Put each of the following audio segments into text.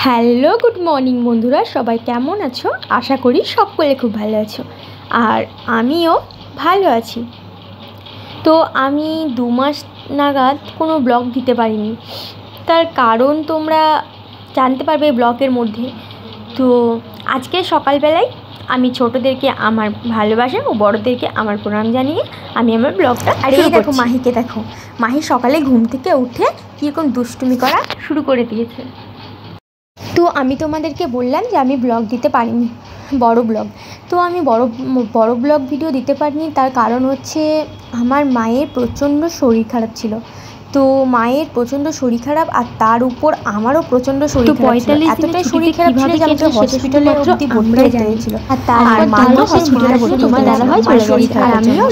Hello good morning বন্ধুরা, সবাই কেমন আছো? আশা করি সকলে খুব ভালো আছো, আর আমিও ভালো আছি। তো আমি 2 মাস নাগাদ কোনো ব্লগ দিতে পারিনি, তার কারণ তোমরা জানতে পারবে ব্লগের মধ্যে। তো আজকে সকালবেলায় আমি ছোটোদেরকে আমার ভালোবাসা ও বড়োদেরকে আমার প্রণাম জানিয়ে আমি আমার ব্লগটা শুরু করছি। দেখো মাহিকে, দেখো মাহি সকালে ঘুম থেকে উঠে কীরকম দুষ্টুমি করা শুরু করে দিয়েছে। তো আমি তোমাদেরকে বললাম যে আমি ব্লগ দিতে পারিনি, বড় ব্লগ। তো আমি বড় ব্লগ ভিডিও দিতে পারিনি, তার কারণ হচ্ছে আমার মায়ের প্রচণ্ড শরীর খারাপ ছিল। তো মায়ের প্রচণ্ড শরীর খারাপ, আর তার উপর আমারও প্রচণ্ড শরীর খারাপ ছিল। এতটাই শরীর খারাপ ছিল যে আমাকে হসপিটালে অবধি ভর্তি হতে হয়েছিল। আর মাও হসপিটালে ভর্তি, তোমার দাদাভাই চলে গেছে, আর আমিও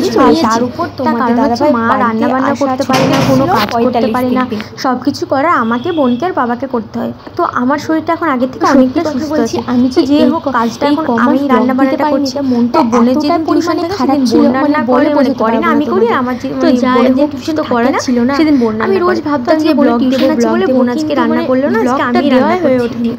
তার উপর তোমার দাদাভাই মা রান্না বান্না করতে পারে না, কোনো কাজ করতে পারে না, সব কিছু করা আমাকে, বোনকে আর বাবাকে করতে হয়। তো আমার শরীরটা এখন আগের থেকে অনেকটা সুস্থ আছে। আমি তো যে হোক কাজটা এখন আমি রান্না বান্নাটা করছি। মনটা বোনের যেদিন টিউশনে খারাপ ছিল, রান্না করে না আমি করি, আমার যে টিউশন তো করা ছিল না সেদিন বোন। আমি রোজ ভাবতাম যে ব্লগ দেবো বলে বোন আজকে রান্না করলো না, আজকে আমি রান্না হয়ে ওঠেনি।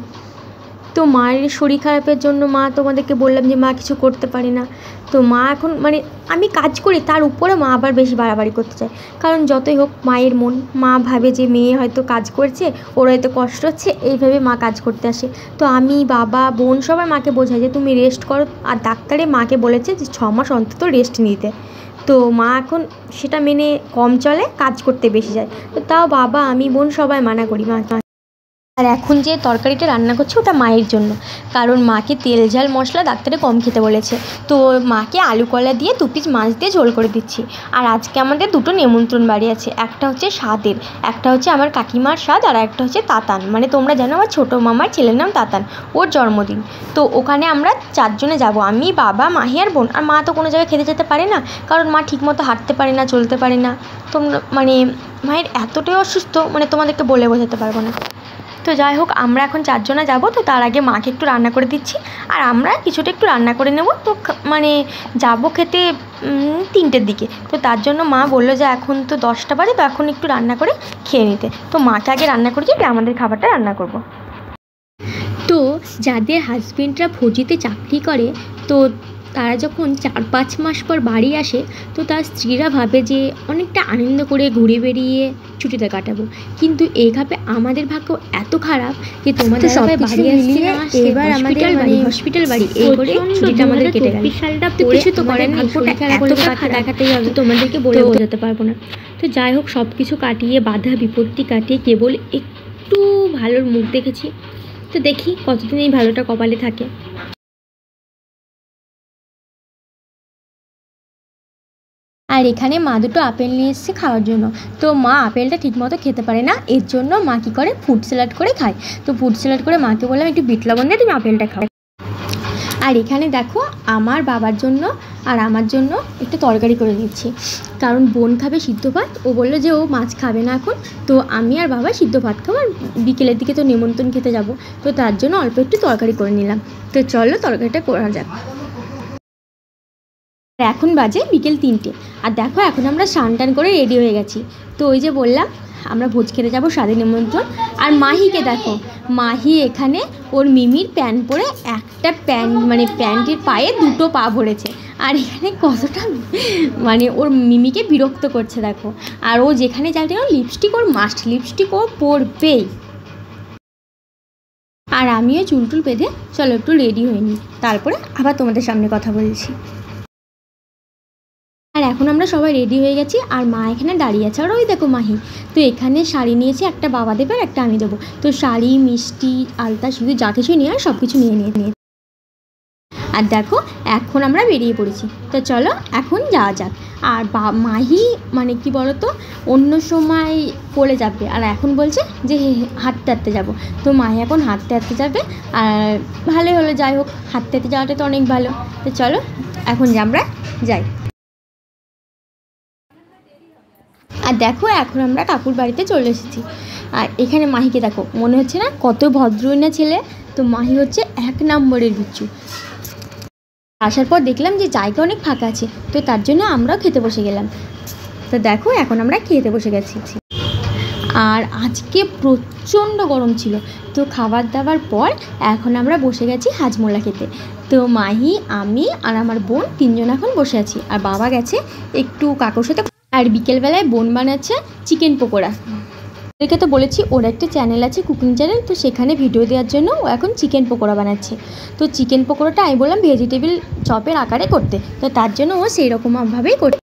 তো মায়ের শরীর খারাপের জন্য মা, তোমাদেরকে বললাম যে মা কিছু করতে পারে না। তো মা এখন আমি কাজ করি, তার উপরে মা আবার বেশি বাড়াবাড়ি করতে চায়। কারণ যতই হোক মায়ের মন, মা ভাবে যে মেয়ে হয়তো কাজ করছে, ওর হয়তো কষ্ট হচ্ছে, এইভাবে মা কাজ করতে আসে। তো আমি, বাবা, বোন সবাই মাকে বোঝাই যে তুমি রেস্ট করো, আর ডাক্তারে মাকে বলেছে যে 6 মাস অন্তত রেস্ট নিতে। তো মা এখন সেটা মেনে কম চলে, কাজ করতে বেশি যায়। তো তাও বাবা, আমি, বোন সবাই মানা করি মা। আর এখন যে তরকারিটা রান্না করছি ওটা মায়ের জন্য, কারণ মাকে তেল ঝাল মশলা ডাক্তারে কম খেতে বলেছে। তো মাকে আলু কলা দিয়ে 2 পিস মাছ দিয়ে ঝোল করে দিচ্ছি। আর আজকে আমাদের 2টো নেমন্ত্রণ বাড়ি আছে, একটা হচ্ছে স্বাদের, একটা হচ্ছে আমার কাকিমার স্বাদ, আর একটা হচ্ছে তাতান, তোমরা জানো আমার ছোটো মামার ছেলের নাম তাতান, ওর জন্মদিন। তো ওখানে আমরা 4 জনে যাব, আমি, বাবা, মাহি আর বোন। আর মা তো কোনো জায়গায় খেতে যেতে পারে না, কারণ মা ঠিকমতো হাঁটতে পারে না, চলতে পারে না। তোমরা মায়ের এতটাই অসুস্থ, তোমাদেরকে বলে বোঝাতে পারবো না। তো যাই হোক, আমরা এখন 4 জনে যাবো। তো তার আগে মাকে একটু রান্না করে দিচ্ছি, আর আমরা কিছুটা একটু রান্না করে নেব। তো যাবো খেতে 3টের দিকে। তো তার জন্য মা বললো যে এখন তো 10টা বাজে, তো এখন একটু রান্না করে খেয়ে নিতে। তো মাকে আগে রান্না করেছি, আমাদের খাবারটা রান্না করব। তো যাদের হাজবেন্ডরা ফৌজিতে চাকরি করে, তো তারা যখন 4-5 মাস পর বাড়ি আসে, তো তার স্ত্রীরা ভাবে যে অনেকটা আনন্দ করে ঘুরে বেরিয়ে ছুটিতে কাটাবো। কিন্তু এইভাবে আমাদের ভাগ্য এত খারাপ যে তোমাদের সবাই বাড়ি আসছে না, এবার আমাদের হসপিটাল বাড়ি এই করে ছুটিটা আমাদের কেটে গেল। সালটা তো কিছু তো করেন, ভাগ্যটা এত খারাপ দেখাতেই হবে, তোমাদেরকে বলে বোঝাতে পারবো না। তো যাই হোক, সব কিছু কাটিয়ে, বাধা বিপত্তি কাটিয়ে কেবল একটু ভালোর মুখ দেখেছি। তো দেখি কতদিন এই ভালোটা কপালে থাকে। আর এখানে মা 2টো আপেল নিয়ে এসেছে খাওয়ার জন্য। তো মা আপেলটা ঠিকমতো খেতে পারে না, এর জন্য মা কী করে, ফ্রুট স্যালাড করে খায়। তো ফ্রুট স্যালাড করে মাকে বললাম একটু বিট লবণ দিয়ে তুমি আপেলটা খাও। আর এখানে দেখো আমার বাবার জন্য আর আমার জন্য একটু তরকারি করে নিচ্ছি, কারণ বোন খাবে সিদ্ধ ভাত, ও বললো যে ও মাছ খাবে না এখন। তো আমি আর বাবা সিদ্ধ ভাত খাবো, আর বিকেলের দিকে তো নেমন্তন্ন খেতে যাব। তো তার জন্য অল্প একটু তরকারি করে নিলাম। তো চলো তরকারিটা করা যাক। এখন বাজে বিকেল 3টে, আর দেখো এখন আমরা স্নান টান করে রেডি হয়ে গেছি। তো ওই যে বললাম আমরা ভোজ খেতে যাবো, স্বাদের নিমন্ত্রণ। আর মাহিকে দেখো, মাহি এখানে ওর মিমির প্যান্ট পরে, একটা প্যান্টের পায়ে 2টো পা ভরেছে। আর এখানে কতটা ওর মিমিকে বিরক্ত করছে দেখো। আর ও যেখানে যাবে না, লিপস্টিক ওর মাস্ট, লিপস্টিক ও পরবেই। আর আমিও চুল বেঁধে চলো একটু রেডি হয়ে নিই, তারপরে আবার তোমাদের সামনে কথা বলছি। আর এখন আমরা সবাই রেডি হয়ে গেছি, আর মা এখানে দাঁড়িয়ে আছে। আর ওই দেখো মাহি। তো এখানে শাড়ি নিয়েছি, একটা বাবা দেবে আর একটা আমি দেবো। তো শাড়ি, মিষ্টি, আলতা, শুধু যা কিছু নিয়ে সব কিছু নিয়ে। আর দেখো এখন আমরা বেরিয়ে পড়েছি। তো চলো এখন যাওয়া যাক। আর মাহি কি বলো তো, অন্য সময় পড়ে যাবে, আর এখন বলছে যে হাঁটতে যাবো। তো মাহি এখন হাঁটতে যাবে, আর ভালোই হলো। যাই হোক, হাঁটতে যাওয়াটা তো অনেক ভালো। তো চলো এখন আমরা যাই। আর দেখো এখন আমরা কাকুর বাড়িতে চলে এসেছি। আর এখানে মাহিকে দেখো, মনে হচ্ছে না কত ভদ্রই না ছেলে। তো মাহি হচ্ছে 1 নম্বরের বিচ্ছু। আসার পর দেখলাম যে জায়গা অনেক ফাঁকা আছে, তো তার জন্য আমরাও খেতে বসে গেলাম। তো দেখো এখন আমরা খেতে বসে গেছি। আর আজকে প্রচণ্ড গরম ছিল। তো খাবার দাবার পর এখন আমরা বসে গেছি হাজমোলা খেতে। তো মাহি, আমি আর আমার বোন তিনজন এখন বসে আছি, আর বাবা গেছে একটু কাকুর সাথে। আর বিকেলবেলায় বোন বানাচ্ছে চিকেন পকোড়া। ওদেরকে তো বলেছি ওর একটা চ্যানেল আছে, কুকিং চ্যানেল, তো সেখানে ভিডিও দেওয়ার জন্য ও এখন চিকেন পকোড়া বানাচ্ছে। তো চিকেন পকোড়াটা আমি বললাম ভেজিটেবিল চপের আকারে করতে, তো তার জন্য ও সেই রকমভাবেই করতে।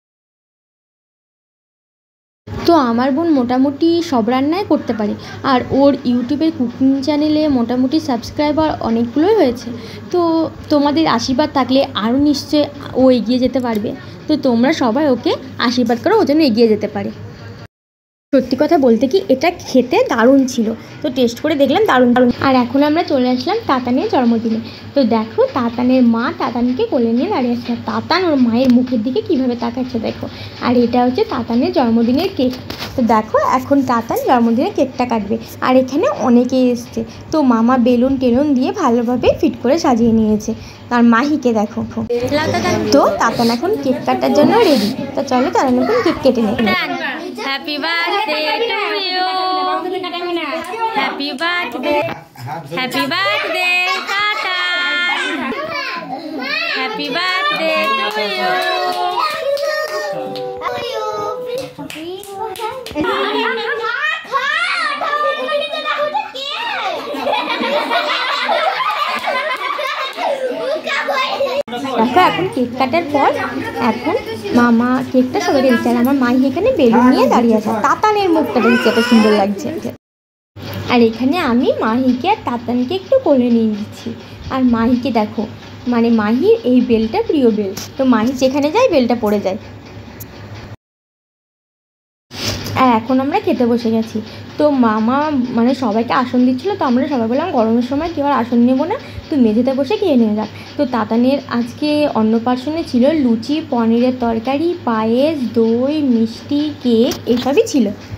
তো আমার বোন মোটামুটি সব রান্নাই করতে পারে, আর ওর ইউটিউবের কুকিং চ্যানেলে মোটামুটি সাবস্ক্রাইবার অনেকগুলোই হয়েছে। তো তোমাদের আশীর্বাদ থাকলে আরও নিশ্চয়ই ও এগিয়ে যেতে পারবে। তো তোমরা সবাই ওকে আশীর্বাদ করো ও যেন এগিয়ে যেতে পারে। সত্যি কথা বলতে কি, এটা খেতে দারুণ ছিল। তো টেস্ট করে দেখলাম দারুণ। আর এখন আমরা চলে আসলাম তাতানের জন্মদিনে। তো দেখো তাতানের মা তাতানকে কোলে নিয়ে দাঁড়িয়ে আছে, তাতান ওর মায়ের মুখের দিকে কীভাবে তাকাচ্ছে দেখো। আর এটা হচ্ছে তাতানের জন্মদিনের কেক। তো দেখো এখন তাতান জন্মদিনের কেকটা কাটবে, আর এখানে অনেকেই এসছে। তো মামা বেলুন টেলুন দিয়ে ভালোভাবে ফিট করে সাজিয়ে নিয়েছে। আর মাহিকে দেখো। তো তাতান এখন কেক কাটার জন্য রেডি। তো চলো তাতান এখন কেক কেটে নেই। Happy birthday to you. Happy birthday. Happy birthday, Tata. Happy birthday to you. দেখো এখন কেক কাটার পর এখন মামা কেকটা সবাই দিচ্ছে, আর আমার মা এখানে বেলুন নিয়ে দাঁড়িয়ে আছে। তাতানের মুখটা দেখতে এত সুন্দর লাগছে। আর এখানে আমি মাহিকে আর তাতানকে একটু কোলে নিয়ে দিচ্ছি। আর মাহিকে দেখো, মানে মাহির এই বেলটা প্রিয় বেল, তো মাহি যেখানে যায় বেলটা পড়ে যায়। আর এখন আমরা খেতে বসে গেছি। তো মামা মানে সবাইকে আসন দিচ্ছিলো, তো আমরা সবাই বললাম গরমের সময় কেউ আর আসন নেবো না, তো মেঝেতে বসে খেয়ে নিয়ে যাক। তো তাতানের আজকে অন্নপ্রাশনে ছিল লুচি, পনিরের তরকারি, পায়েস, দই, মিষ্টি, কেক এসবই ছিল।